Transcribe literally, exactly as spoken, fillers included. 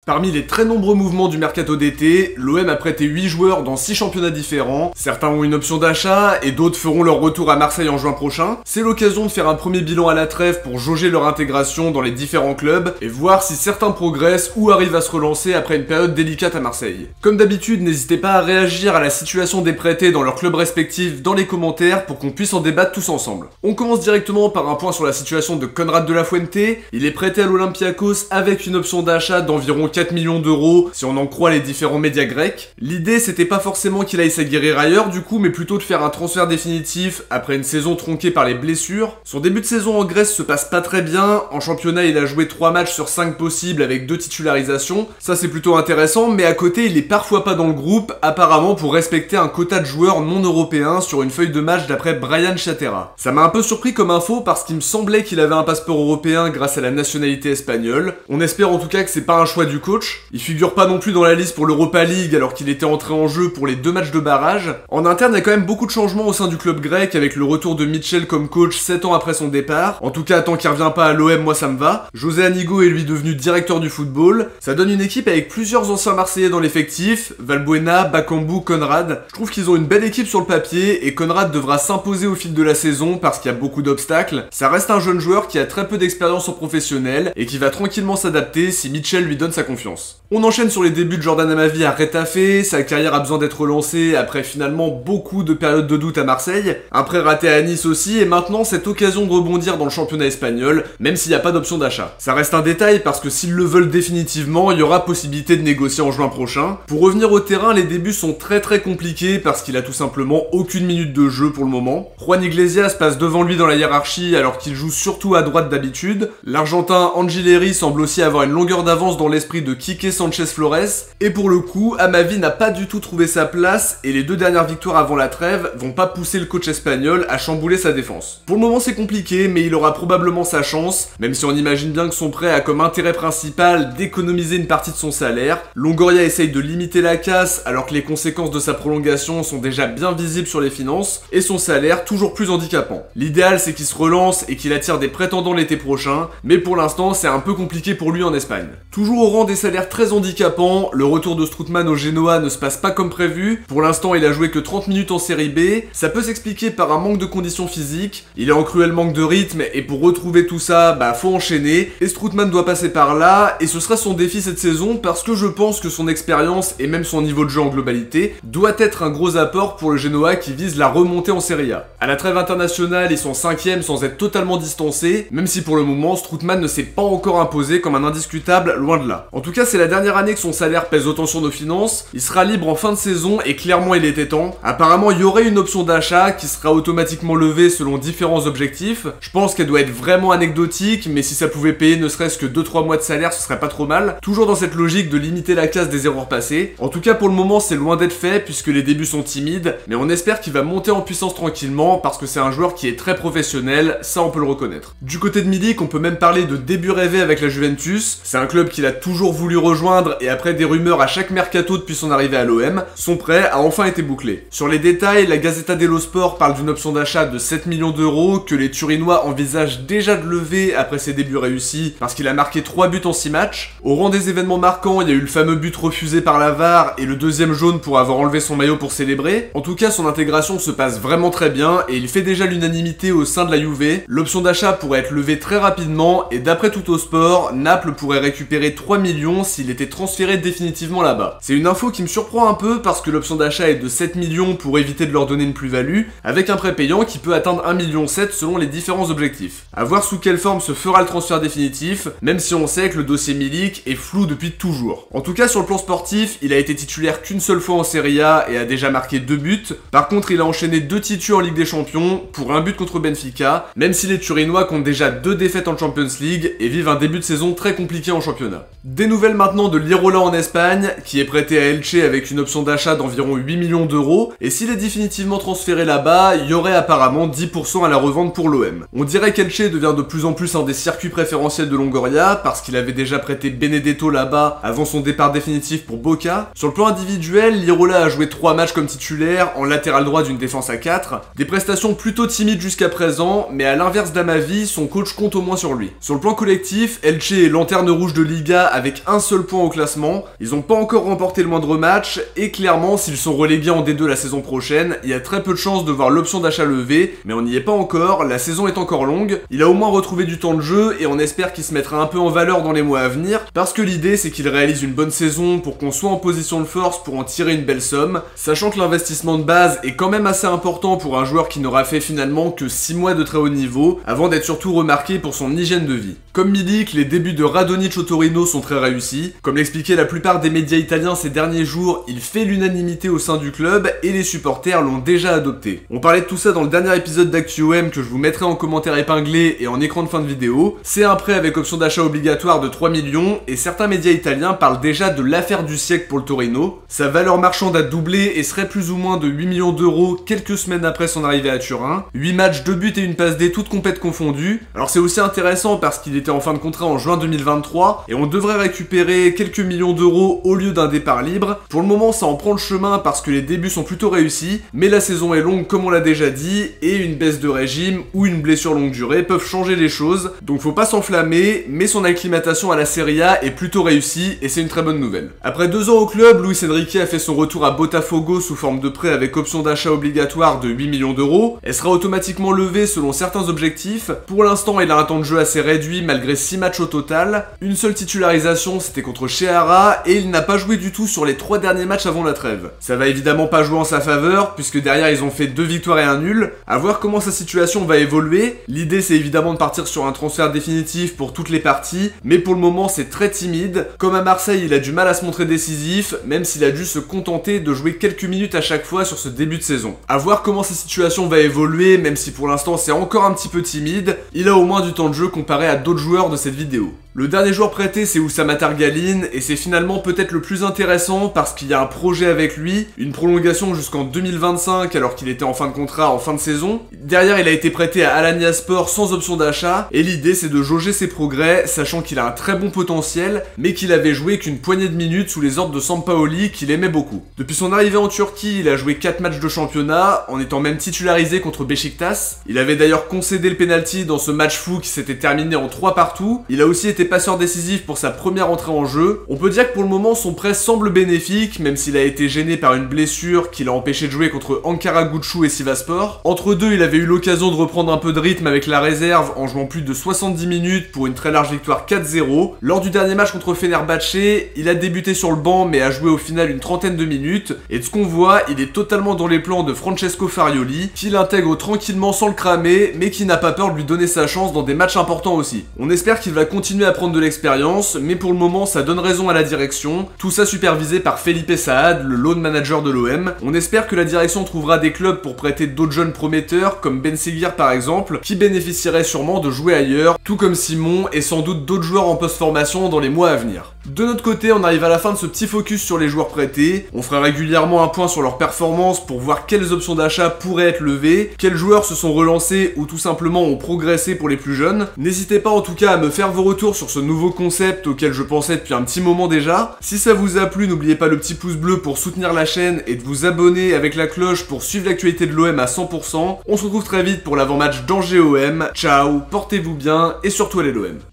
Parmi les très nombreux mouvements du mercato d'été, l'O M a prêté huit joueurs dans six championnats différents, certains ont une option d'achat et d'autres feront leur retour à Marseille en juin prochain. C'est l'occasion de faire un premier bilan à la trêve pour jauger leur intégration dans les différents clubs et voir si certains progressent ou arrivent à se relancer après une période délicate à Marseille. Comme d'habitude, n'hésitez pas à réagir à la situation des prêtés dans leurs clubs respectifs dans les commentaires pour qu'on puisse en débattre tous ensemble. On commence directement par un point sur la situation de Konrad de la Fuente. Il est prêté à l'Olympiakos avec une option d'achat d'environ quatre millions d'euros si on en croit les différents médias grecs. L'idée c'était pas forcément qu'il aille s'aguerrir ailleurs du coup, mais plutôt de faire un transfert définitif après une saison tronquée par les blessures. Son début de saison en Grèce se passe pas très bien, en championnat il a joué trois matchs sur cinq possibles avec deux titularisations, ça c'est plutôt intéressant, mais à côté il est parfois pas dans le groupe, apparemment pour respecter un quota de joueurs non européens sur une feuille de match d'après Brian Chatera. Ça m'a un peu surpris comme info parce qu'il me semblait qu'il avait un passeport européen grâce à la nationalité espagnole. On espère en tout cas que c'est pas un choix du coach. Il figure pas non plus dans la liste pour l'Europa League alors qu'il était entré en jeu pour les deux matchs de barrage. En interne, il y a quand même beaucoup de changements au sein du club grec avec le retour de Mitchell comme coach sept ans après son départ. En tout cas, tant qu'il revient pas à l'O M, moi ça me va. José Anigo est lui devenu directeur du football. Ça donne une équipe avec plusieurs anciens Marseillais dans l'effectif, Valbuena, Bakambu, Konrad. Je trouve qu'ils ont une belle équipe sur le papier et Konrad devra s'imposer au fil de la saison parce qu'il y a beaucoup d'obstacles. Ça reste un jeune joueur qui a très peu d'expérience en professionnel et qui va tranquillement s'adapter si Mitchell lui donne sa confiance. On enchaîne sur les débuts de Jordan Amavi à Retafe, sa carrière a besoin d'être relancée après finalement beaucoup de périodes de doute à Marseille, un prêt raté à Nice aussi, et maintenant cette occasion de rebondir dans le championnat espagnol, même s'il n'y a pas d'option d'achat. Ça reste un détail parce que s'ils le veulent définitivement, il y aura possibilité de négocier en juin prochain. Pour revenir au terrain, les débuts sont très très compliqués parce qu'il a tout simplement aucune minute de jeu pour le moment. Juan Iglesias passe devant lui dans la hiérarchie alors qu'il joue surtout à droite d'habitude. L'Argentin Angileri semble aussi avoir une longueur d'avance dans l'esprit de Quique Sanchez Flores, et pour le coup, Amavi n'a pas du tout trouvé sa place et les deux dernières victoires avant la trêve vont pas pousser le coach espagnol à chambouler sa défense. Pour le moment c'est compliqué, mais il aura probablement sa chance, même si on imagine bien que son prêt a comme intérêt principal d'économiser une partie de son salaire. Longoria essaye de limiter la casse alors que les conséquences de sa prolongation sont déjà bien visibles sur les finances, et son salaire toujours plus handicapant. L'idéal c'est qu'il se relance et qu'il attire des prétendants l'été prochain, mais pour l'instant c'est un peu compliqué pour lui en Espagne. Toujours au rang des salaires très handicapants, le retour de Strootman au Genoa ne se passe pas comme prévu. Pour l'instant il a joué que trente minutes en série B, ça peut s'expliquer par un manque de conditions physiques, il est en cruel manque de rythme et pour retrouver tout ça, bah faut enchaîner, et Strootman doit passer par là, et ce sera son défi cette saison parce que je pense que son expérience et même son niveau de jeu en globalité doit être un gros apport pour le Genoa qui vise la remontée en série A. À la trêve internationale, ils sont cinquième sans être totalement distancés, même si pour le moment Strootman ne s'est pas encore imposé comme un indiscutable, loin de là. En tout cas c'est la dernière année que son salaire pèse autant sur nos finances, il sera libre en fin de saison et clairement il était temps. Apparemment il y aurait une option d'achat qui sera automatiquement levée selon différents objectifs, je pense qu'elle doit être vraiment anecdotique, mais si ça pouvait payer ne serait-ce que deux trois mois de salaire ce serait pas trop mal, toujours dans cette logique de limiter la casse des erreurs passées. En tout cas pour le moment c'est loin d'être fait puisque les débuts sont timides, mais on espère qu'il va monter en puissance tranquillement parce que c'est un joueur qui est très professionnel, ça on peut le reconnaître. Du côté de Milik, on peut même parler de début rêvé avec la Juventus, c'est un club qu'il a toujours voulu rejoindre et après des rumeurs à chaque mercato depuis son arrivée à l'O M, son prêt a enfin été bouclé. Sur les détails, la Gazzetta dello Sport parle d'une option d'achat de sept millions d'euros que les Turinois envisagent déjà de lever après ses débuts réussis parce qu'il a marqué trois buts en six matchs. Au rang des événements marquants, il y a eu le fameux but refusé par la V A R et le deuxième jaune pour avoir enlevé son maillot pour célébrer. En tout cas, son intégration se passe vraiment très bien et il fait déjà l'unanimité au sein de la Juve. L'option d'achat pourrait être levée très rapidement et d'après Tuttosport, Naples pourrait récupérer trois millions s'il était transféré définitivement là-bas. C'est une info qui me surprend un peu parce que l'option d'achat est de sept millions pour éviter de leur donner une plus-value, avec un prêt payant qui peut atteindre un virgule sept million selon les différents objectifs. A voir sous quelle forme se fera le transfert définitif, même si on sait que le dossier Milik est flou depuis toujours. En tout cas sur le plan sportif, il a été titulaire qu'une seule fois en Serie A et a déjà marqué deux buts. Par contre il a enchaîné deux titus en Ligue des Champions pour un but contre Benfica, même si les Turinois comptent déjà deux défaites en Champions League et vivent un début de saison très compliqué en championnat. Des nouvelles maintenant de l'Irola en Espagne, qui est prêté à Elche avec une option d'achat d'environ huit millions d'euros, et s'il est définitivement transféré là-bas, il y aurait apparemment dix pour cent à la revente pour l'O M. On dirait qu'Elche devient de plus en plus un des circuits préférentiels de Longoria, parce qu'il avait déjà prêté Benedetto là-bas avant son départ définitif pour Boca. Sur le plan individuel, l'Irola a joué trois matchs comme titulaire, en latéral droit d'une défense à quatre, des prestations plutôt timides jusqu'à présent, mais à l'inverse d'Amavi, son coach compte au moins sur lui. Sur le plan collectif, Elche est lanterne rouge de Liga avec avec un seul point au classement. Ils n'ont pas encore remporté le moindre match, et clairement, s'ils sont relégués en D deux la saison prochaine, il y a très peu de chances de voir l'option d'achat levée, mais on n'y est pas encore, la saison est encore longue. Il a au moins retrouvé du temps de jeu, et on espère qu'il se mettra un peu en valeur dans les mois à venir, parce que l'idée c'est qu'il réalise une bonne saison pour qu'on soit en position de force pour en tirer une belle somme, sachant que l'investissement de base est quand même assez important pour un joueur qui n'aura fait finalement que six mois de très haut niveau, avant d'être surtout remarqué pour son hygiène de vie. Comme Milik, les débuts de Radonjic au Torino sont très réussis. Comme l'expliquaient la plupart des médias italiens ces derniers jours, il fait l'unanimité au sein du club et les supporters l'ont déjà adopté. On parlait de tout ça dans le dernier épisode d'ActuOM que je vous mettrai en commentaire épinglé et en écran de fin de vidéo. C'est un prêt avec option d'achat obligatoire de trois millions et certains médias italiens parlent déjà de l'affaire du siècle pour le Torino. Sa valeur marchande a doublé et serait plus ou moins de huit millions d'euros quelques semaines après son arrivée à Turin. huit matchs, deux buts et une passe D toutes compètes confondues. Alors c'est aussi intéressant parce qu'il était en fin de contrat en juin deux mille vingt-trois et on devrait récupérer quelques millions d'euros au lieu d'un départ libre. Pour le moment ça en prend le chemin parce que les débuts sont plutôt réussis, mais la saison est longue comme on l'a déjà dit et une baisse de régime ou une blessure longue durée peuvent changer les choses, donc faut pas s'enflammer, mais son acclimatation à la Serie A est plutôt réussie et c'est une très bonne nouvelle. Après deux ans au club, Luis Enrique a fait son retour à Botafogo sous forme de prêt avec option d'achat obligatoire de huit millions d'euros. Elle sera automatiquement levée selon certains objectifs. Pour l'instant il a un temps de jeu assez réduit malgré six matchs au total. Une seule titularisation c'était contre Ceará et il n'a pas joué du tout sur les trois derniers matchs avant la trêve. Ça va évidemment pas jouer en sa faveur puisque derrière ils ont fait deux victoires et un nul. À voir comment sa situation va évoluer. L'idée c'est évidemment de partir sur un transfert définitif pour toutes les parties, mais pour le moment c'est très timide. Comme à Marseille il a du mal à se montrer décisif, même s'il a dû se contenter de jouer quelques minutes à chaque fois sur ce début de saison. À voir comment sa situation va évoluer, même si pour l'instant c'est encore un petit peu timide, il a au moins du temps de jeu comparé à d'autres joueurs de cette vidéo. Le dernier joueur prêté c'est Oussama Targaline et c'est finalement peut-être le plus intéressant parce qu'il y a un projet avec lui, une prolongation jusqu'en deux mille vingt-cinq alors qu'il était en fin de contrat en fin de saison. Derrière il a été prêté à Alanyaspor sans option d'achat et l'idée c'est de jauger ses progrès sachant qu'il a un très bon potentiel mais qu'il avait joué qu'une poignée de minutes sous les ordres de Sampaoli qu'il aimait beaucoup. Depuis son arrivée en Turquie il a joué quatre matchs de championnat en étant même titularisé contre Beşiktaş. Il avait d'ailleurs concédé le penalty dans ce match fou qui s'était terminé en trois partout. Il a aussi été passeur décisif pour sa première entrée en jeu. On peut dire que pour le moment son prêt semble bénéfique, même s'il a été gêné par une blessure qui l'a empêché de jouer contre Ankara Gucu et Sivasspor. Entre deux, il avait eu l'occasion de reprendre un peu de rythme avec la réserve en jouant plus de soixante-dix minutes pour une très large victoire quatre zéro. Lors du dernier match contre Fenerbahçe, il a débuté sur le banc mais a joué au final une trentaine de minutes. Et de ce qu'on voit, il est totalement dans les plans de Francesco Farioli, qui l'intègre tranquillement sans le cramer, mais qui n'a pas peur de lui donner sa chance dans des matchs importants aussi. On espère qu'il va continuer à prendre de l'expérience, mais pour le moment ça donne raison à la direction, tout ça supervisé par Felipe Saad, le loan manager de l'O M. On espère que la direction trouvera des clubs pour prêter d'autres jeunes prometteurs, comme Ben Seguir par exemple, qui bénéficieraient sûrement de jouer ailleurs, tout comme Simon et sans doute d'autres joueurs en post-formation dans les mois à venir. De notre côté, on arrive à la fin de ce petit focus sur les joueurs prêtés. On fera régulièrement un point sur leur performance pour voir quelles options d'achat pourraient être levées, quels joueurs se sont relancés ou tout simplement ont progressé pour les plus jeunes. N'hésitez pas en tout cas à me faire vos retours sur ce nouveau concept auquel je pensais depuis un petit moment déjà. Si ça vous a plu, n'oubliez pas le petit pouce bleu pour soutenir la chaîne et de vous abonner avec la cloche pour suivre l'actualité de l'O M à cent pour cent. On se retrouve très vite pour l'avant-match d'Angers O M. Ciao, portez-vous bien et surtout allez l'O M.